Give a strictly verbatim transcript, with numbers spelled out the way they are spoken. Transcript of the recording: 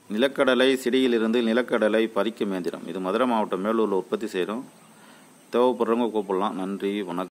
நிலக்கடலை செடியிலிருந்து நிலக்கடலை பறிக்கும் இயந்திரம். இது மதுரை மாவட்டம் மேலூரில் உற்பத்தி செய்கிறோம். தேவைப்படுறவங்க கூப்பிடலாம். நன்றி, வணக்கம்.